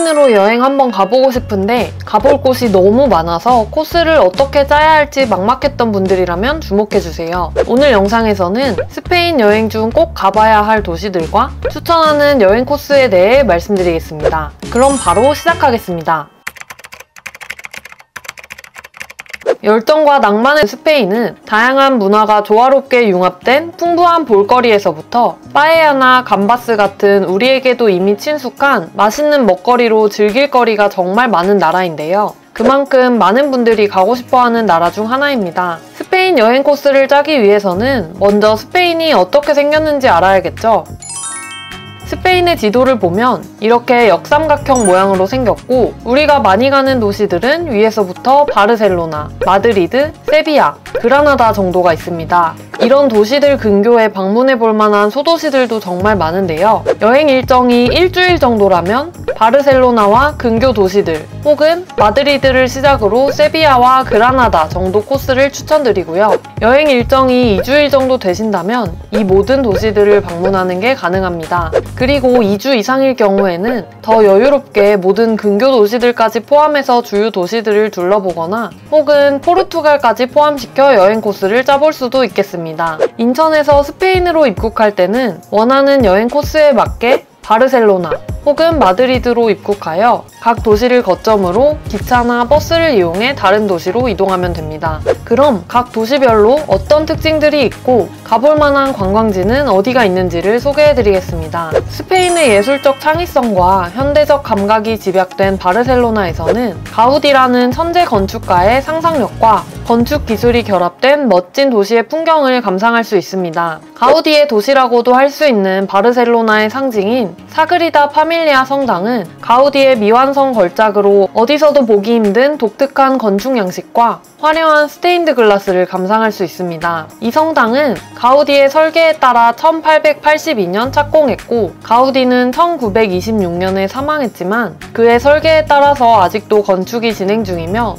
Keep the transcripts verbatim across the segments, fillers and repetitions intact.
스페인으로 여행 한번 가보고 싶은데 가볼 곳이 너무 많아서 코스를 어떻게 짜야 할지 막막했던 분들이라면 주목해주세요. 오늘 영상에서는 스페인 여행 중 꼭 가봐야 할 도시들과 추천하는 여행 코스에 대해 말씀드리겠습니다. 그럼 바로 시작하겠습니다. 열정과 낭만의 스페인은 다양한 문화가 조화롭게 융합된 풍부한 볼거리에서부터 빠에야나 감바스 같은 우리에게도 이미 친숙한 맛있는 먹거리로 즐길 거리가 정말 많은 나라인데요. 그만큼 많은 분들이 가고 싶어하는 나라 중 하나입니다. 스페인 여행 코스를 짜기 위해서는 먼저 스페인이 어떻게 생겼는지 알아야겠죠? 스페인의 지도를 보면 이렇게 역삼각형 모양으로 생겼고, 우리가 많이 가는 도시들은 위에서부터 바르셀로나, 마드리드, 세비야, 그라나다 정도가 있습니다. 이런 도시들 근교에 방문해볼 만한 소도시들도 정말 많은데요. 여행 일정이 일주일 정도라면 바르셀로나와 근교 도시들 혹은 마드리드를 시작으로 세비야와 그라나다 정도 코스를 추천드리고요. 여행 일정이 이 주일 정도 되신다면 이 모든 도시들을 방문하는 게 가능합니다. 그리고 이 주 이상일 경우에는 더 여유롭게 모든 근교 도시들까지 포함해서 주요 도시들을 둘러보거나 혹은 포르투갈까지 포함시켜 여행 코스를 짜볼 수도 있겠습니다. 인천에서 스페인으로 입국할 때는 원하는 여행 코스에 맞게 바르셀로나 혹은 마드리드로 입국하여 각 도시를 거점으로 기차나 버스를 이용해 다른 도시로 이동하면 됩니다. 그럼 각 도시별로 어떤 특징들이 있고 가볼 만한 관광지는 어디가 있는지를 소개해드리겠습니다. 스페인의 예술적 창의성과 현대적 감각이 집약된 바르셀로나에서는 가우디라는 천재 건축가의 상상력과 건축 기술이 결합된 멋진 도시의 풍경을 감상할 수 있습니다. 가우디의 도시라고도 할 수 있는 바르셀로나의 상징인 사그리다 파밀리아 성당은 가우디의 미완성 걸작으로 어디서도 보기 힘든 독특한 건축 양식과 화려한 스테인드 글라스를 감상할 수 있습니다. 이 성당은 가우디의 설계에 따라 천팔백팔십이 년 착공했고, 가우디는 천구백이십육 년에 사망했지만 그의 설계에 따라서 아직도 건축이 진행 중이며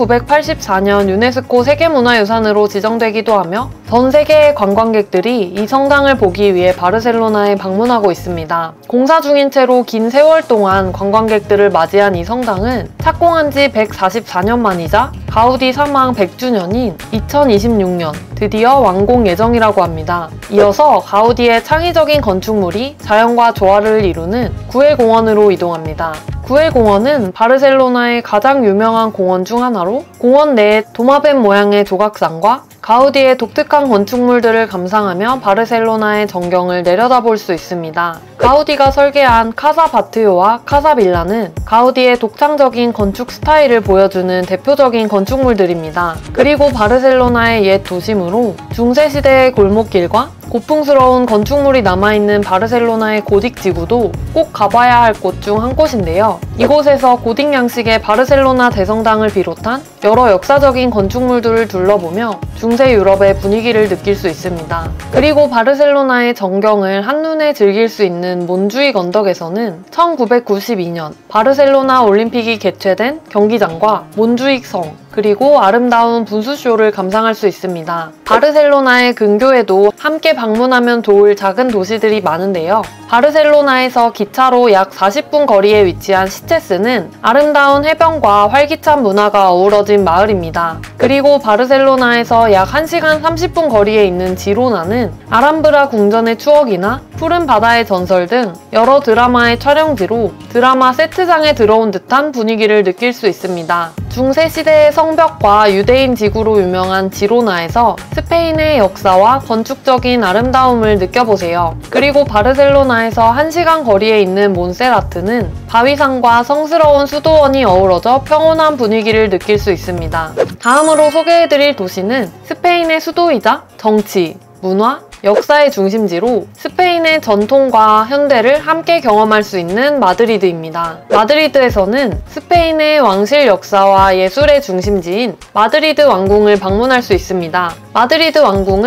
천구백팔십사 년 유네스코 세계문화유산으로 지정되기도 하며 전 세계의 관광객들이 이 성당을 보기 위해 바르셀로나에 방문하고 있습니다. 공사 중인 채로 긴 세월 동안 관광객들을 맞이한 이 성당은 착공한 지 백사십사 년 만이자 가우디 사망 백 주년인 이천이십육 년 드디어 완공 예정이라고 합니다. 이어서 가우디의 창의적인 건축물이 자연과 조화를 이루는 구엘공원으로 이동합니다. 구엘공원은 바르셀로나의 가장 유명한 공원 중 하나로, 공원 내에 도마뱀 모양의 조각상과 가우디의 독특한 건축물들을 감상하며 바르셀로나의 전경을 내려다볼 수 있습니다. 가우디가 설계한 카사 바티오와 카사 빌라는 가우디의 독창적인 건축 스타일을 보여주는 대표적인 건축물들입니다. 그리고 바르셀로나의 옛 도심으로 중세시대의 골목길과 고풍스러운 건축물이 남아있는 바르셀로나의 고딕 지구도 꼭 가봐야 할 곳 중 한 곳인데요. 이곳에서 고딕 양식의 바르셀로나 대성당을 비롯한 여러 역사적인 건축물들을 둘러보며 중세 유럽의 분위기를 느낄 수 있습니다. 그리고 바르셀로나의 전경을 한눈에 즐길 수 있는 몬주익 언덕에서는 천구백구십이 년 바르셀로나 올림픽이 개최된 경기장과 몬주익 성, 그리고 아름다운 분수쇼를 감상할 수 있습니다. 바르셀로나의 근교에도 함께 방문하면 좋을 작은 도시들이 많은데요. 바르셀로나에서 기차로 약 사십 분 거리에 위치한 시체스는 아름다운 해변과 활기찬 문화가 어우러진 마을입니다. 그리고 바르셀로나에서 약 한 시간 삼십 분 거리에 있는 지로나는 아람브라 궁전의 추억이나 푸른 바다의 전설 등 여러 드라마의 촬영지로 드라마 세트장에 들어온 듯한 분위기를 느낄 수 있습니다. 중세시대의 성벽과 유대인 지구로 유명한 지로나에서 스페인의 역사와 건축적인 아름다움을 느껴보세요. 그리고 바르셀로나에서 한 시간 거리에 있는 몬세라트는 바위산과 성스러운 수도원이 어우러져 평온한 분위기를 느낄 수 있습니다. 다음으로 소개해드릴 도시는 스페인의 수도이자 정치, 문화, 역사의 중심지로 스페인의 전통과 현대를 함께 경험할 수 있는 마드리드입니다. 마드리드에서는 스페인의 왕실 역사와 예술의 중심지인 마드리드 왕궁을 방문할 수 있습니다. 마드리드 왕궁은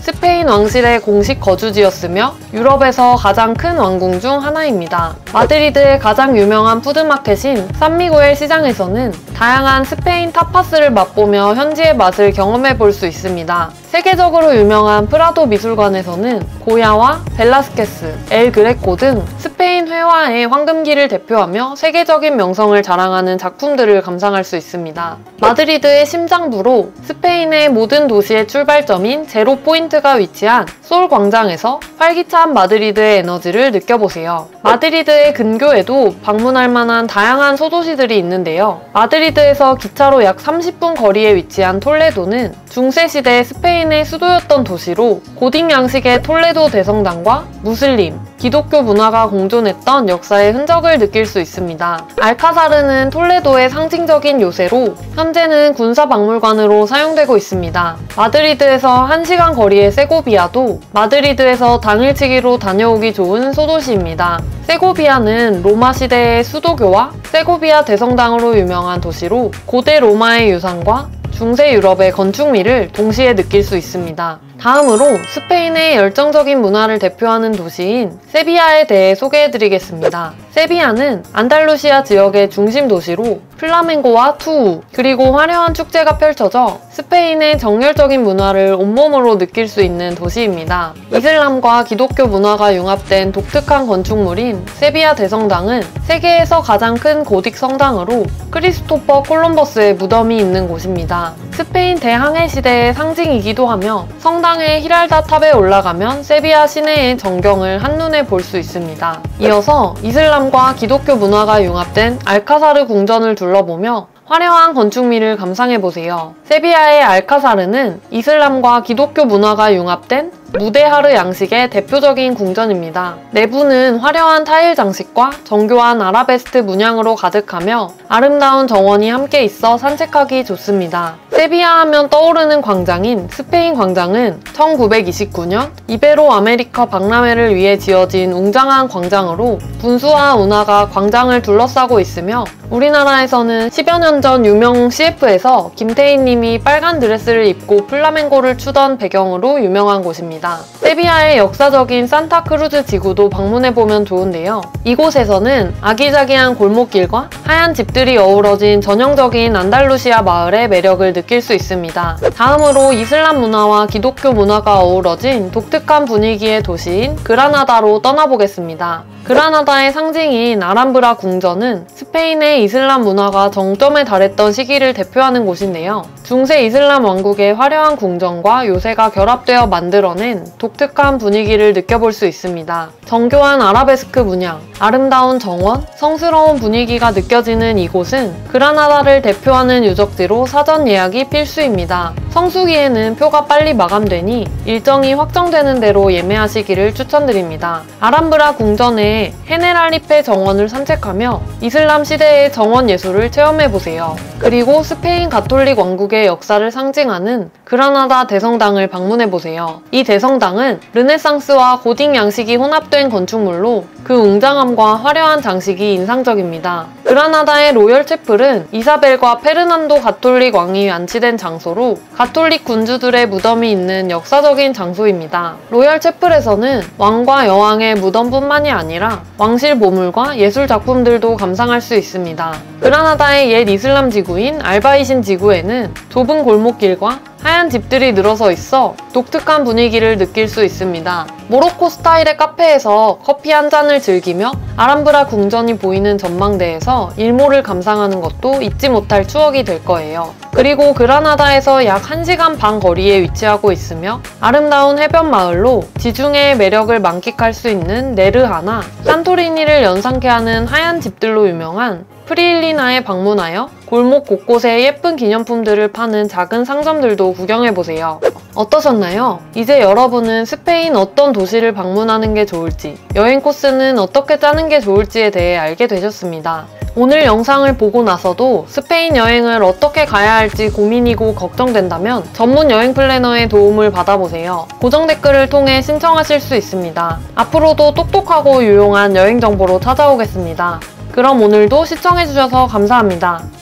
스페인 왕실의 공식 거주지였으며 유럽에서 가장 큰 왕궁 중 하나입니다. 마드리드의 가장 유명한 푸드마켓인 산미구엘 시장에서는 다양한 스페인 타파스를 맛보며 현지의 맛을 경험해 볼 수 있습니다. 세계적으로 유명한 프라도 미술관에서는 고야와 벨라스케스, 엘 그레코 등 스페인 회화의 황금기를 대표하며 세계적인 명성을 자랑하는 작품들을 감상할 수 있습니다. 마드리드의 심장부로 스페인의 모든 도시의 출발점인 제로 포인트가 위치한 솔 광장에서 활기찬 마드리드의 에너지를 느껴보세요. 마드리드의 근교에도 방문할 만한 다양한 소도시들이 있는데요. 마드리드에서 기차로 약 삼십 분 거리에 위치한 톨레도는 중세시대 스페인의 수도였던 도시로 고딕 양식의 톨레도 대성당과 무슬림, 기독교 문화가 공존했던 역사의 흔적을 느낄 수 있습니다. 알카사르는 톨레도의 상징적인 요새로 현재는 군사박물관으로 사용되고 있습니다. 마드리드에서 한 시간 거리의 세고비아도 마드리드에서 당일치기로 다녀오기 좋은 소도시입니다. 세고비아는 로마 시대의 수도교와 세고비아 대성당으로 유명한 도시로 고대 로마의 유산과 중세 유럽의 건축미를 동시에 느낄 수 있습니다. 다음으로 스페인의 열정적인 문화를 대표하는 도시인 세비야에 대해 소개해드리겠습니다. 세비야는 안달루시아 지역의 중심 도시로 플라멩고와 투우, 그리고 화려한 축제가 펼쳐져 스페인의 정열적인 문화를 온몸으로 느낄 수 있는 도시입니다. 이슬람과 기독교 문화가 융합된 독특한 건축물인 세비야 대성당은 세계에서 가장 큰 고딕 성당으로 크리스토퍼 콜럼버스의 무덤이 있는 곳입니다. 스페인 대항해 시대의 상징이기도 하며 성당의 히랄다 탑에 올라가면 세비야 시내의 전경을 한눈에 볼 수 있습니다. 이어서 이슬람과 기독교 문화가 융합된 알카사르 궁전을 둘러보며 화려한 건축미를 감상해보세요. 세비야의 알카사르는 이슬람과 기독교 문화가 융합된 무데하르 양식의 대표적인 궁전입니다. 내부는 화려한 타일 장식과 정교한 아라베스크 문양으로 가득하며 아름다운 정원이 함께 있어 산책하기 좋습니다. 세비야 하면 떠오르는 광장인 스페인 광장은 천구백이십구 년 이베로 아메리카 박람회를 위해 지어진 웅장한 광장으로 분수와 운하가 광장을 둘러싸고 있으며 우리나라에서는 십여 년 전 유명 씨에프에서 김태희 님이 빨간 드레스를 입고 플라멩고를 추던 배경으로 유명한 곳입니다. 세비야의 역사적인 산타크루즈 지구도 방문해보면 좋은데요. 이곳에서는 아기자기한 골목길과 하얀 집들이 어우러진 전형적인 안달루시아 마을의 매력을 느낄 수 있습니다. 다음으로 이슬람 문화와 기독교 문화가 어우러진 독특한 분위기의 도시인 그라나다로 떠나보겠습니다. 그라나다의 상징인 아람브라 궁전은 스페인의 이슬람 문화가 정점에 달했던 시기를 대표하는 곳인데요. 중세 이슬람 왕국의 화려한 궁전과 요새가 결합되어 만들어낸 독특한 분위기를 느껴볼 수 있습니다. 정교한 아라베스크 문양, 아름다운 정원, 성스러운 분위기가 느껴지는 이곳은 그라나다를 대표하는 유적지로 사전 예약이 필수입니다. 성수기에는 표가 빨리 마감되니 일정이 확정되는 대로 예매하시기를 추천드립니다. 아람브라 궁전의 헤네랄리페 정원을 산책하며 이슬람 시대의 정원 예술을 체험해보세요. 그리고 스페인 가톨릭 왕국의 역사를 상징하는 그라나다 대성당을 방문해보세요. 이 대성당은 르네상스와 고딕 양식이 혼합된 건축물로 그 웅장함과 화려한 장식이 인상적입니다. 그라나다의 로열 채플은 이사벨과 페르난도 가톨릭 왕이 안치된 장소로 가톨릭 군주들의 무덤이 있는 역사적인 장소입니다. 로열 채플에서는 왕과 여왕의 무덤뿐만이 아니라 왕실 보물과 예술 작품들도 감상할 수 있습니다. 그라나다의 옛 이슬람 지구인 알바이신 지구에는 좁은 골목길과 하얀 집들이 늘어서 있어 독특한 분위기를 느낄 수 있습니다. 모로코 스타일의 카페에서 커피 한 잔을 즐기며 아람브라 궁전이 보이는 전망대에서 일몰을 감상하는 것도 잊지 못할 추억이 될 거예요. 그리고 그라나다에서 약 한 시간 반 거리에 위치하고 있으며 아름다운 해변 마을로 지중해의 매력을 만끽할 수 있는 네르하나, 산토리니를 연상케 하는 하얀 집들로 유명한 프리일리나에 방문하여 골목 곳곳에 예쁜 기념품들을 파는 작은 상점들도 구경해보세요. 어떠셨나요? 이제 여러분은 스페인 어떤 도시를 방문하는 게 좋을지, 여행 코스는 어떻게 짜는 게 좋을지에 대해 알게 되셨습니다. 오늘 영상을 보고 나서도 스페인 여행을 어떻게 가야 할지 고민이고 걱정된다면 전문 여행 플래너의 도움을 받아보세요. 고정 댓글을 통해 신청하실 수 있습니다. 앞으로도 똑똑하고 유용한 여행 정보로 찾아오겠습니다. 그럼 오늘도 시청해주셔서 감사합니다.